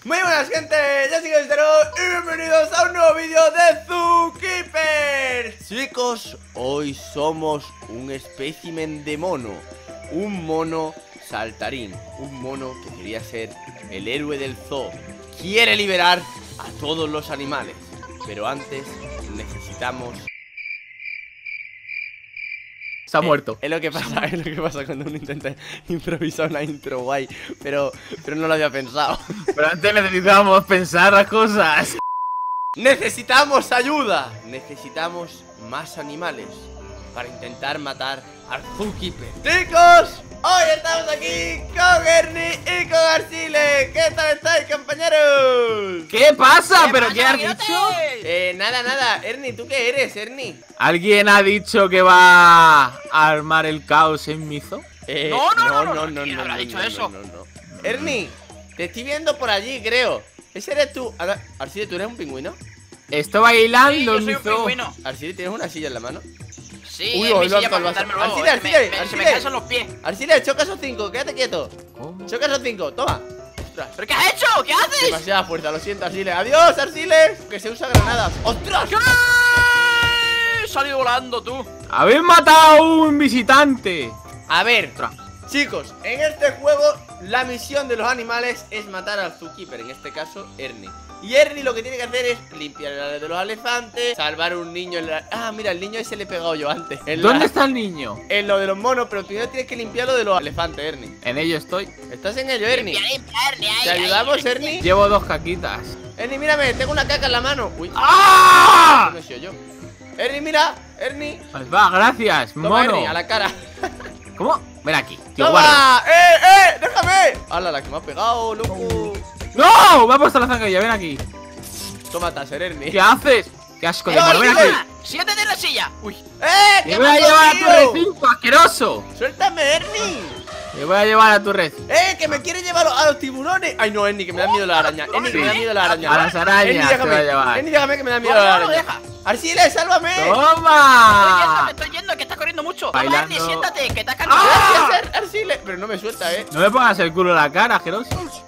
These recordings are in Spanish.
Muy buenas gente, yo soy Gastero y bienvenidos a un nuevo vídeo de Zookeeper. Chicos, hoy somos un espécimen de mono. Un mono saltarín. Un mono que quería ser el héroe del zoo. Quiere liberar a todos los animales. Pero antes necesitamos... Se ha muerto. Es lo que pasa cuando uno intenta improvisar una intro guay, pero no lo había pensado. Pero antes necesitamos pensar las cosas. Necesitamos ayuda. Necesitamos más animales para intentar matar al Zookeeper. Chicos, hoy estamos aquí con Ernie y con Arcile. ¿Qué tal estáis, compañeros? ¿Qué pasa? ¿Pero qué has dicho? Nada. Ernie, ¿tú qué eres, Ernie? ¿Alguien ha dicho que va a armar el caos en mi zoo? No. ¿Quién habrá dicho eso? No. Ernie, te estoy viendo por allí, creo. ¿Ese eres tú? Arcile, ¿tú eres un pingüino? Estoy bailando Sí, yo en mi soy un zoo. pingüino. Arcile, ¿tienes una silla en la mano? Sí, Uy, es mi lo silla alto, para lo alto. montarme luego. Arcile, Se me cansan los pies. Arcile, choca esos 5, quédate quieto. ¿Cómo? Choca esos 5, toma. Ostras, ¿Pero qué has hecho? ¿Qué haces? demasiada fuerza, lo siento, Arcile. Adiós, Arcile. Que se usa granadas. ¡Ostras! ¿Qué? Salido volando tú. ¡Habéis matado a un visitante! A ver, Ostras. chicos, en este juego la misión de los animales es matar al Zookeeper, en este caso Ernie. Y Ernie lo que tiene que hacer es limpiar el área de los elefantes, salvar a un niño en la... Ah, mira, el niño ese le he pegado yo antes. ¿Dónde está el niño? En lo de los monos, pero primero tienes que limpiar lo de los elefantes, Ernie. En ello estoy. ¿Estás en ello, Ernie? Ernie, ¿Te ayudamos, Ernie? Llevo 2 caquitas. Ernie, mírame, tengo una caca en la mano. Uy, ¡Ah! no he sido yo. Ernie, mira, Ernie. Pues va, gracias, Toma, mono. Ernie, a la cara. ¿Cómo? Ven aquí, tío, guarda. ¡Toma! ¡Déjame! ¡Hala, la que me ha pegado, loco! ¡No! Me ha puesto la zancadilla, ven aquí. Toma, Taser, Ernie. ¿Qué haces? ¡Qué asco de ¡No, mono! ¡Ven no! aquí! Siéntate en la silla. Uy. ¡Qué ¡Te voy a llevar a tu tío! recinto, asqueroso! ¡Suéltame, Ernie! Te voy a llevar a tu recinto. Que me quiere llevar a los tiburones! ¡Ay, no, Ernie, que me da miedo la araña! Ernie, que me da miedo la araña. A las arañas Ernie, te voy a llevar. Ernie, déjame que me da miedo No, la no, araña. deja. ¡Arcile, sálvame! ¡Toma! Estoy yendo, que estás corriendo mucho. Bailando. Toma, Ernie, siéntate, que te has cansado. Gracias, Arcile. Pero no me suelta, No me pongas el culo en la cara, asqueroso.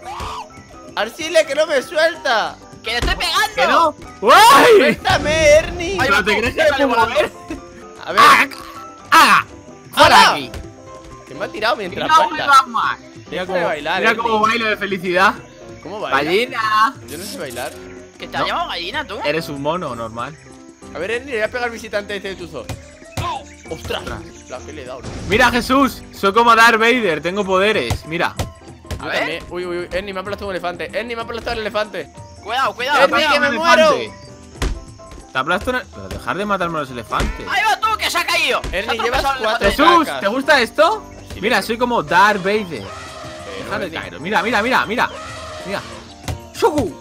Arcile, que no me suelta. Que le estoy pegando. ¿Que no? ¡Uy! Suéltame, Ernie. Ahí va, ¿Pero te tú, crees que sale me puedo volando. mover? A ver, ¡Ah! ¡Fuera ¡Hala! aquí! que me ha tirado mientras ¡No baila. vuelvas más! Mira Deja de cómo, bailar, mira Ernie. cómo bailo de felicidad. ¿Cómo baila? ¡Gallina! Yo no sé bailar. ¿Que te has llamado gallina tú? Eres un mono, normal. A ver, Ernie, le voy a pegar al visitante este de tu zoo. ¡Ostras! La que le he dado, ¿no? Mira, Jesús, soy como Darth Vader, tengo poderes. Mira. Yo ver. también. Uy, Ernie, me ha aplastado un elefante. Ernie, me ha aplastado el elefante. Cuidado, Te cuidado. Ernie, aplasto que me un muero. elefante. Te aplasto una... Pero dejar de matarme a los elefantes. Ahí va tú, que se ha caído. Ernie, Se ha llevas tropezado el 4 elefante. Jesús, cacas. ¿te gusta esto? Sí, Mira, soy como Darth Vader. Pero, Deja de Ernie. caer. Mira. Mira. ¡Shugu!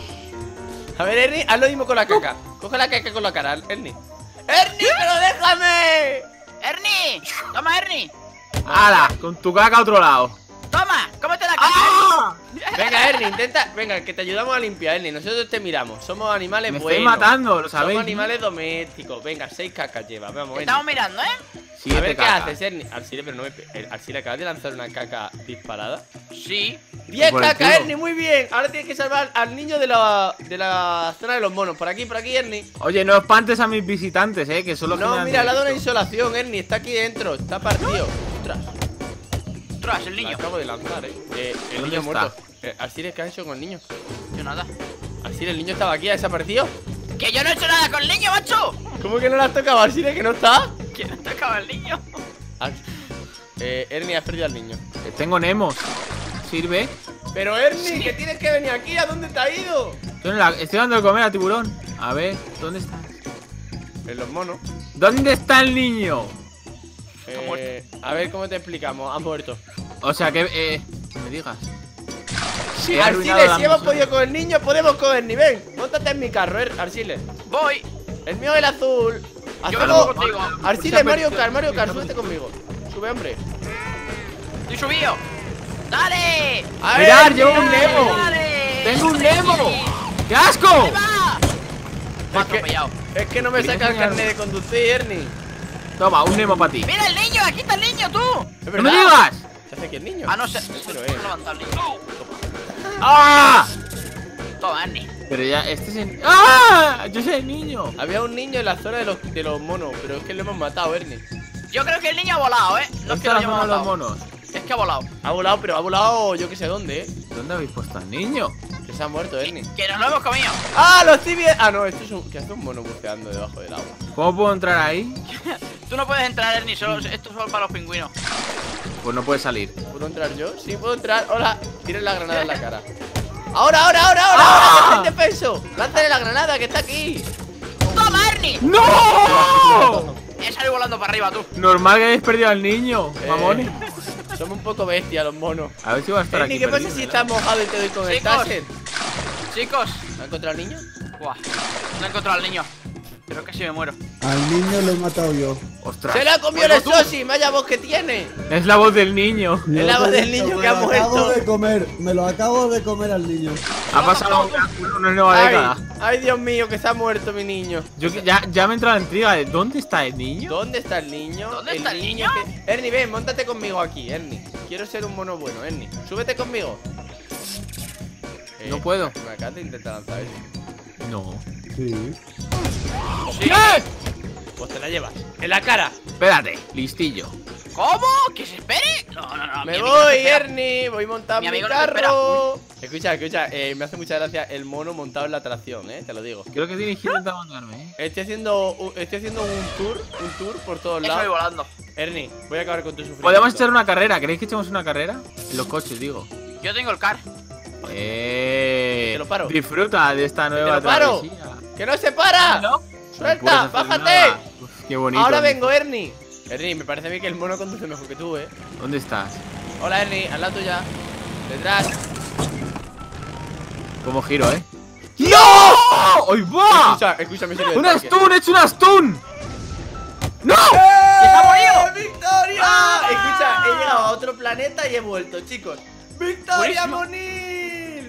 A ver, Ernie, haz lo mismo con la caca. Coge la caca con la cara, Ernie. ¡Ernie, pero déjame! Ernie, toma, Ernie. ¡Hala! Con tu caca a otro lado. Toma, cómete la caca. ¡Ah! Venga, Ernie, intenta. Venga, que te ayudamos a limpiar, Ernie. Nosotros te miramos. Somos animales Me buenos. estoy matando, lo sabéis. Somos animales domésticos. Venga, 6 cacas lleva. Vamos, Ernie. Estamos mirando, ¿eh? A 7 ver qué cacas. haces, Ernie. Arcile, pero no me. Arcile, acabas de lanzar una caca disparada. Sí. 10 Por el cacas, culo. Ernie, muy bien. Ahora tienes que salvar al niño de la zona de los monos. Por aquí, Ernie. Oye, no espantes a mis visitantes, que son los que me No, dan mira, al lado de una miedo. insolación, Ernie. Está aquí dentro. Está partido. Ostras. Ostras, el La niño. acabo de lanzar, el ¿Dónde niño está? muerto. Arcile, ¿qué has hecho con el niño? Yo nada. Arcile, el niño estaba aquí, ¿ha desaparecido? Que yo no he hecho nada con el niño, macho. ¿Cómo que no le has tocado, Arcile, que no está? ¿Quién ha tocado al niño? Ernie, has perdido al niño. Tengo Nemos. ¿Sirve? Pero Ernie, que tienes que venir aquí. ¿A dónde te ha ido? Estoy dando de comer al tiburón. A ver, ¿dónde está? En los monos. ¿Dónde está el niño? A ver, ¿cómo te explicamos? Ha muerto. O sea que, no me digas. Sí, He arruinado Arcile, la si hemos misión. podido con el niño, podemos con Ernie. Ven, móntate en mi carro, Arcile. Voy. El mío es el azul. Yo Hacemos- vengo contigo. Arcile, Mario Kart, súbete conmigo. Sube, hombre. Estoy subido. ¡Dale! A Mirad, Ernie, llevo un dale. Nemo. ¡Dale! ¡Tengo un Nemo! ¡Qué asco! ¡Ahí va! Me ha Es que- atropellado. Es que no me saca el carnet de conducir, Ernie. Toma, un Nemo para ti. ¡Mira el niño! ¡Aquí está el niño, tú! Es ¡No verdad. me digas! ¿Se hace aquí el niño? Ah, no sé. Pero No levanta el niño. ¡Ah! Ernie. Pero ya, este es el... ¡Ah! Yo soy el niño. Había un niño en la zona de los monos, pero es que lo hemos matado, Ernie. Yo creo que el niño ha volado, ¿eh? No es que lo hayamos los matado. monos. Es que ha volado. Ha volado, pero ha volado yo que sé dónde, ¿Dónde habéis puesto al niño? Que se ha muerto, Ernie. Que nos lo hemos comido. ¡Ah, los tibies! Ah, no, esto es un... ¿Qué hace un mono buceando debajo del agua? ¿Cómo puedo entrar ahí? Tú no puedes entrar, Ernie, solo, esto es solo para los pingüinos. Pues no puede salir. ¿Puedo entrar yo? Sí, puedo entrar. Hola, tire la granada en la cara. ¡Ahora! ¡Es defenso! ¡Lánzale la granada que está aquí! ¡Toma, Ernie! ¡No! He salido volando para arriba, tú. Normal que hayáis perdido al niño, mamones. Somos un poco bestias los monos. A ver si va a estar Ernie, aquí ¿qué pasa perdido, si ¿verdad? estás mojado y te doy con el Chicos. taser? Chicos. ¿Ha encontrado al niño? Buah. No he encontrado al niño. Creo que casi me muero. Al niño lo he matado yo. ¡Ostras! ¡Se lo ha comido el Sosi! ¡Vaya voz que tiene! Es la voz del niño. Es la voz del niño que ha muerto. Me lo acabo de comer al niño. Ha pasado una nueva década. ¡Ay, Dios mío, que se ha muerto mi niño! Ya me entra la intriga de ¿dónde está el niño? ¿Dónde está el niño? ¿Dónde está el niño? Ernie, ven, móntate conmigo aquí, Ernie. Quiero ser un mono bueno, Ernie. Súbete conmigo. No puedo. Me acabas de intentar lanzar eso. No. Sí. ¿Sí? Pues te la llevas. ¡En la cara! Espérate, listillo. ¿Cómo? ¿Que se espere? No. Me mi amigo no se voy, espera. Ernie. Voy montando Mi mi amigo no se carro. Escucha, me hace mucha gracia el mono montado en la atracción, te lo digo. Creo que tiene que intentar mandarme, Estoy haciendo un tour por todos Eso voy lados. volando. Ernie, voy a acabar con tu sufrimiento. Podemos echar una carrera. ¿Queréis que echemos una carrera? En los coches, digo. Yo tengo el car. Te lo paro. Disfruta de esta nueva lo paro. travesía. ¡Que no se para! ¿No? ¡Suelta! puedes hacer ¡Bájate! nada. Uf, qué bonito. Ahora vengo, Ernie. Ernie, me parece a mí que el mono conduce mejor que tú, ¿Dónde estás? Hola, Ernie, al lado tuya. Detrás. Como giro, ¿eh? ¡No! ¡Ay, va! Escúchame, serio. ¡Una stun! ¡He hecho una stun! ¡No! ¡Que se ha morido! ¡Victoria! Escucha, he llegado a otro planeta y he vuelto, chicos. ¡Victoria Buenísimo. Monil!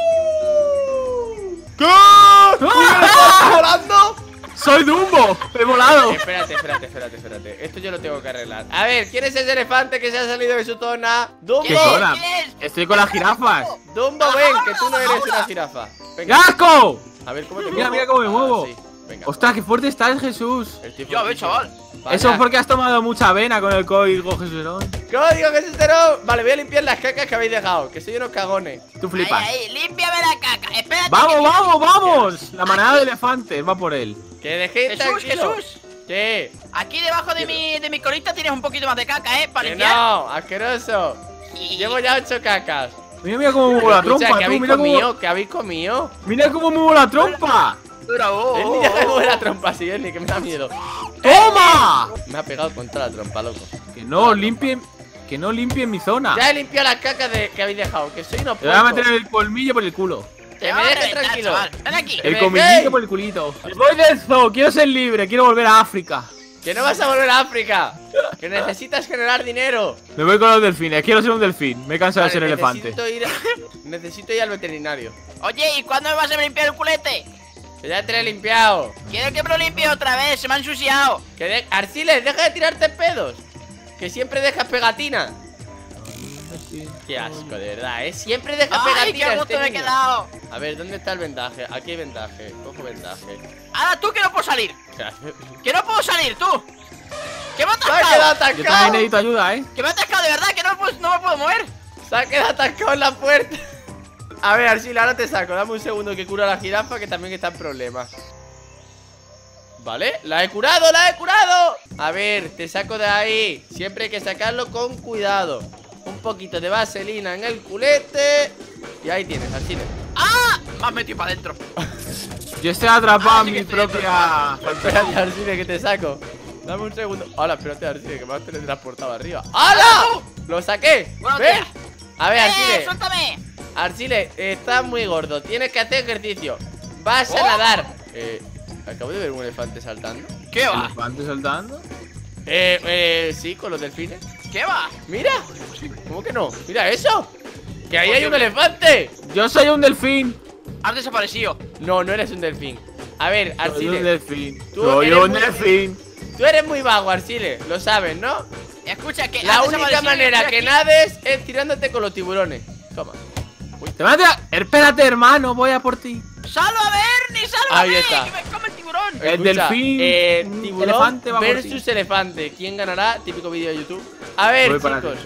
¿Qué? ¿Estás volando? ¡Soy Dumbo! ¡He volado! Espérate. Esto yo lo tengo que arreglar. A ver, ¿quién es ese elefante que se ha salido de su zona? ¡Dumbo! ¿Qué zona? ¿Quién es? Estoy con las jirafas. ¡Dumbo, ven! Que tú no eres una jirafa. Venga, ¡Gasco! a ver, ¿cómo te Mira, muevo? mira cómo me muevo. Sí. Venga. ¡Ostras, qué fuerte estás, Jesús! Estoy Yo, a ver, fortísimo. chaval. Vaya. Eso es porque has tomado mucha avena con el código Jesuserón. ¡Código Jesuserón! Vale, voy a limpiar las cacas que habéis dejado, que soy unos cagones. Tú flipas. Ahí, límpiame la caca. Espérate. ¡Vamos! La manada de elefantes va por él. Que dejéis Jesús, tranquilo. Jesús. ¿Qué? Aquí debajo de mi colita tienes un poquito más de caca, para Que limpiar. no, asqueroso. Y- Llevo ya 8 cacas. Mira cómo muevo la Escucha, trompa, ¿qué tú. habéis Mira cómo. comido? ¿Qué habéis comido? Mira cómo muevo la trompa. Bravo. El niño me mueve la trompa así, Ernie, que me da miedo. ¡Toma! Me ha pegado contra la trompa, loco. Que no limpien mi zona. Ya he limpiado las cacas que habéis dejado, que soy unos Te voy a puercos. meter el colmillo por el culo. Te Que va me a dejes reventar, tranquilo. chaval. Ven aquí. Que El me comidillo dejéis. por el culito. Voy del zoo, quiero ser libre, quiero volver a África. Que no vas a volver a África. Que necesitas generar dinero. Me voy con los delfines, quiero ser un delfín. Me he cansado de Vale, ser elefante. necesito ir al veterinario. Oye, ¿y cuándo me vas a limpiar el culete? Que ya te lo he limpiado. Quiero que me lo limpie otra vez, se me ha ensuciado. Arciles, deja de tirarte pedos. Que siempre dejas pegatina. Qué asco, de verdad, Siempre dejas Ay, pegatina. qué gusto me he niño. quedado. A ver, ¿dónde está el vendaje? Aquí hay vendaje. Cojo vendaje. Ahora tú que no puedo salir. Que no puedo salir, tú. Que me ha Se ha quedado atascado. Yo también atascado. necesito ayuda, Que me ha atascado de verdad, que no me puedo mover. Se ha quedado atascado en la puerta. A ver, Arsil, ahora te saco. Dame un segundo que cura a la jirafa, que también está en problemas. Vale, la he curado, la he curado. A ver, te saco de ahí. Siempre hay que sacarlo con cuidado. Un poquito de vaselina en el culete. Y ahí tienes, Arsil. ¡Ah! Me has metido para adentro. Yo estoy atrapado Ah, en sí que mi estoy propia. Espérate, Arsil, que te saco. Dame un segundo. Hola, espérate, Arsil, que me has teletransportado arriba. ¡Hala! ¡Lo saqué! Buenos ¿Ves? días. A ver, Arsil. ¡Suéltame! Arcile, estás muy gordo, tienes que hacer ejercicio. Vas a Oh. nadar. Acabo de ver un elefante saltando. ¿Qué va? ¿Elefante saltando? Sí, con los delfines. ¿Qué va? Mira, ¿cómo que no? Mira eso. Que ahí hay un elefante. Yo soy un delfín. Has desaparecido. No, no eres un delfín. A ver, Soy un Arcile, delfín. Tú Soy eres un muy- delfín. tú eres muy vago, Arcile, lo sabes, ¿no? Escucha, que La has única desaparecido y manera estoy que aquí. nades es tirándote con los tiburones. Toma. Uy, Te van a... Espérate, hermano, voy a por ti. ¡Salva a Bernie! ¡Salva Ahí está. ¡Que me come el tiburón! El delfín, tiburón elefante va por ti. versus elefante. ¿Quién ganará? Típico vídeo de YouTube. A ver, Voy para chicos. ti.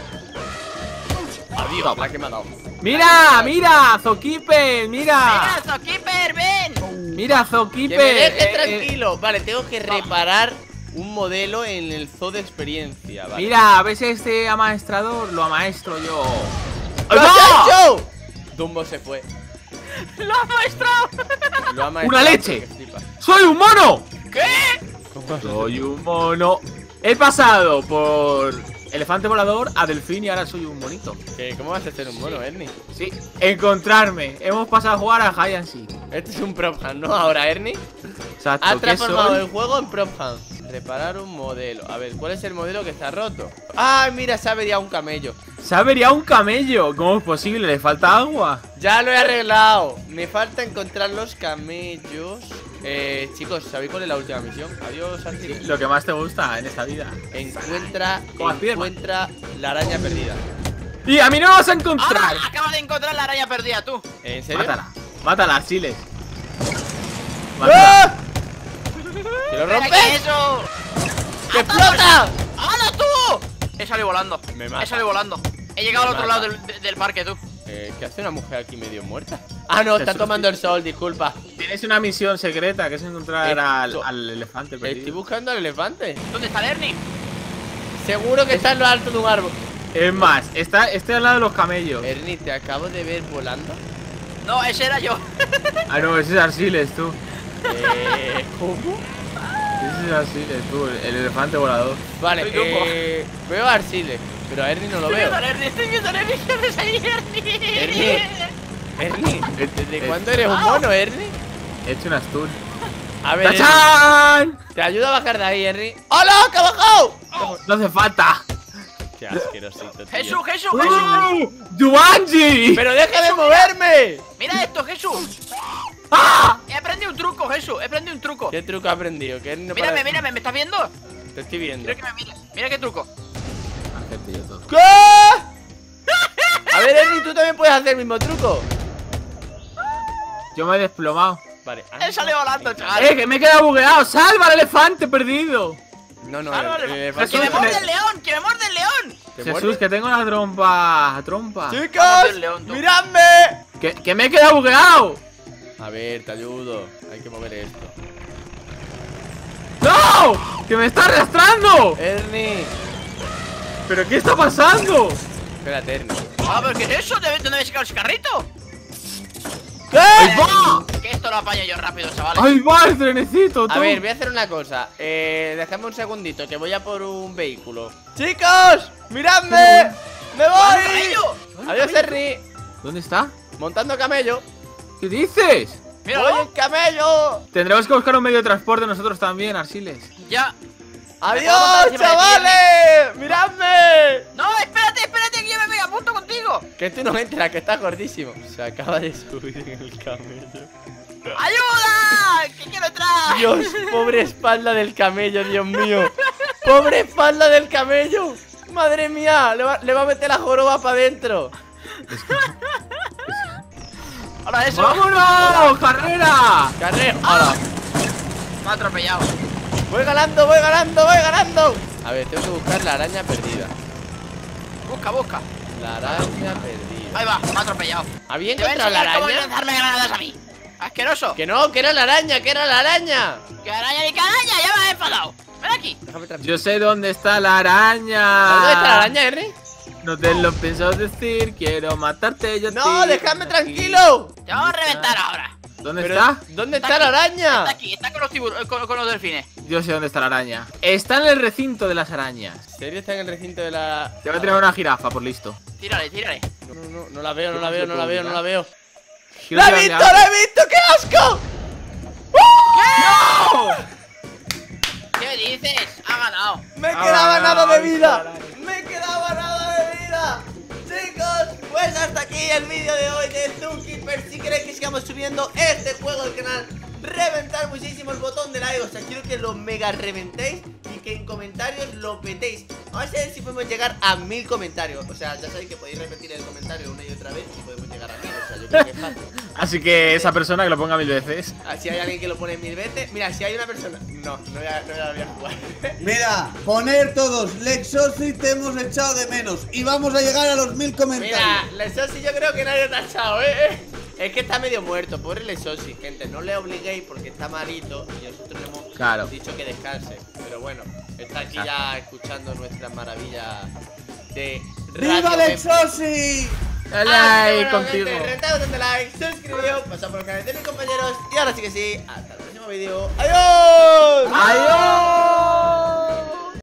Adiós, la que me ha dado. Mira, mira, Zookeeper, mira. ¡Mira, Zookeeper, ven! Mira, Que Zookeeper. me deje tranquilo. Vale, tengo que reparar un modelo en el zoo de experiencia. Vale. Mira, a veces este amaestrador lo amaestro yo. ¡Lo ¡No! has hecho! Dumbo se fue. ¡Lo ha maestrado! Lo ha maestrado ¡Una leche! porque flipa. ¡Soy un mono! ¿Qué? Soy un mono. He pasado por elefante volador a delfín y ahora soy un monito. ¿Cómo vas a hacer un mono, Ernie? Sí, encontrarme. Hemos pasado a jugar a Hide and Seek. Este es un prop hand, ¿no? Ahora, Ernie. Exacto. Ha ¿qué transformado soy? el juego en prop hand. Reparar un modelo. A ver, ¿cuál es el modelo que está roto? ¡Ay, mira! Se ha averiado un camello. Se ha averiado un camello. ¿Cómo es posible? ¿Le falta agua? Ya lo he arreglado. Me falta encontrar los camellos. Chicos, ¿sabéis cuál es la última misión? Adiós, Archie. Lo que más te gusta en esta vida. Encuentra Spiderman. la araña perdida. Y a mí no me vas a encontrar. ¡Ah! Acabas de encontrar la araña perdida, tú. ¿En serio? Mátala. Mátala, Siles. ¡Ah! ¡Que lo ¡Mira rompes! qué es eso! ¡Que explota! ¡Hala, tú! He salido volando. Me mata. He salido volando. He llegado al Me otro mata. lado del parque, tú. ¿Qué hace una mujer aquí medio muerta? Ah, no, está Jesús, tomando el sol, disculpa. Tienes una misión secreta que es encontrar al elefante Estoy perdido. buscando al elefante. ¿Dónde está el Ernie? Seguro que está en lo alto de un árbol. Es más, estoy al lado de los camellos. Ernie, te acabo de ver volando. No, ese era yo. Ah, no, ese es Arsiles, tú. ¿Cómo? Ese es Arsiles, tú, el elefante volador. Vale, Soy Dumbo. veo a Arsiles, pero a Ernie no lo Estoy veo. viendo al Ernie, estoy viendo al Ernie. ¿Qué haces ahí, Ernie. Ernie, ¿desde cuándo eres un Ah. mono, Ernie? He hecho un stun. A ver, Ernie, ¡Tachán! te ayudo a bajar de ahí, Ernie. ¡Hola, que ha bajado! No hace falta. Qué asquerosito, tío. Jesús, Jesús, Jesús. ¡Jumanji! ¡Pero deja de moverme! Mira esto, Jesús. ¡Ah! He aprendido un truco, Jesús. He aprendido un truco. ¿Qué truco ha aprendido? Que Ernie no Mírame, para- mírame, ¿me estás viendo? Te estoy viendo. Quiero que me mires. Mira qué truco. Hacerte yo todo. ¿Qué? A ver, Ernie, tú también puedes hacer el mismo truco. Yo me he desplomado. Vale. He salido volando, chaval. Que me he quedado bugueado. ¡Salva al elefante perdido! No, no, Ah, vale. el ¡Que elefante- me Jesús, muerde el león! ¡Que me muerde el león! ¿Te Jesús, muerde? que tengo la trompa. Vamos ¡Chicos! del león, tú. ¡Miradme! Que me he quedado bugueado. A ver, te ayudo. Hay que mover esto. ¡No! ¡Que me está arrastrando! Ernie. ¿Pero qué está pasando? Espérate, Ernie. Ah, pero ¿qué es eso? ¿De dónde me he sacado ese carrito? ¿Qué? ¡Ahí va! Que esto lo apaño yo rápido, chavales. ¡Ahí va el trenecito, tú! A ver, voy a hacer una cosa. Déjame un segundito, que voy a por un vehículo. ¡Chicos! ¡Miradme! ¡Me ¡Vamos, voy! camello! ¡Adiós, Ernie! ¿Dónde está? Montando camello. ¿Qué dices? ¡Voy ¡Míralo! en camello! Tendremos que buscar un medio de transporte nosotros también, Arsiles. Ya. ¡Adiós, chavales! ¡Miradme! No, espérate, espérate, que yo me voy a punto contigo. Que tú no entras, que estás gordísimo. Se acaba de subir en el camello. ¡Ayuda! ¡Que quiero entrar! Dios, pobre espalda del camello, Dios mío. Pobre espalda del camello. Madre mía, le va a meter la joroba para adentro. Ahora eso. ¡Vámonos! ¡Carrera! Carrera, ahora. Me ha atropellado. Voy ganando, voy ganando, voy ganando. A ver, tengo que buscar la araña perdida. Busca, busca. La araña perdida. Ahí va, me ha atropellado. ¿Había Te voy a encontrado la enseñar cómo araña? lanzarme granadas a mí. Asqueroso. Que no, que era la araña, que era la araña. ¡Que araña ni que araña! ¡Ya me has enfadado! ¡Ven aquí! Déjame tranquilo. Yo sé dónde está la araña. ¿Dónde está la araña, Ernie? No te lo pienso decir, quiero matarte yo a No, ti. déjame tranquilo. ¡Te vamos a reventar ahora! ¿Dónde Pero, está? ¿dónde está la araña? Está aquí, está con los con los delfines. Yo sé dónde está la araña. Está en el recinto de las arañas. ¿En serio está en el recinto de la...? Te voy a tirar una jirafa, por listo. Tírale, tírale. No, no la veo, no la veo, no la veo, no la veo. Quiero ¡La he tirarle visto, algo. la he visto! ¡Qué asco! ¿Qué dices? Ha ganado. Me Ah, quedaba nada de ay, vida. caray. Me quedaba nada de vida. Chicos, pues hasta aquí el vídeo de hoy de Zookeeper. Si queréis que sigamos subiendo este juego al canal, reventar muchísimo el botón de like. O sea, quiero que lo mega reventéis y que en comentarios lo petéis. Vamos a ver si podemos llegar a 1000 comentarios. O sea, ya sabéis que podéis repetir el comentario una y otra vez y podemos llegar a 1000. O sea, yo creo que es fácil. Así que esa persona que lo ponga 1000 veces. Si hay alguien que lo pone 1000 veces. Mira, si hay una persona. No voy a jugar. Mira, poner todos Lexosi te hemos echado de menos. Y vamos a llegar a los 1000 comentarios. Mira, Lexosi yo creo que nadie te ha echado, Es que está medio muerto, pobre Lexosi, gente. No le obliguéis porque está malito y nosotros le hemos dicho que descanse. Pero bueno, está aquí ya escuchando nuestras maravillas de radio. ¡Viva Lexosi! Dale like contigo. Reventad botón de like, suscribíos, pasad por los canales de mis compañeros. Y ahora sí que sí, hasta el próximo vídeo. ¡Adiós! ¡Adiós!